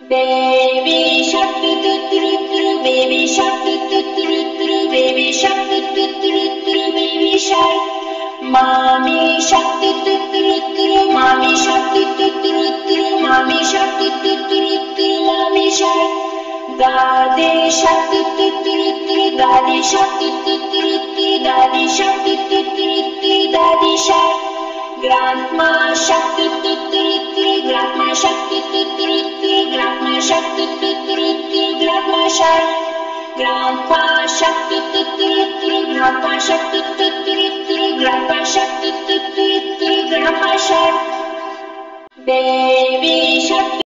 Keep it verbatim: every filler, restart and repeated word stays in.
Baby shark do do do do, baby shark do do do do, baby shark do do do do, baby shark. Mommy shark do do do do, mommy shark do do do do, mommy shark do do do do, mommy shark. Daddy shark do do do do, daddy shark do do do do, daddy shark do do do do, daddy shark. Grandma shark do do do do, grandma shark do do do do, grandma shark do do do do, grandma shark. Grandpa shark do do do do, grandpa shark do do do do, grandpa shark do do do do, grandpa shark. Baby shark.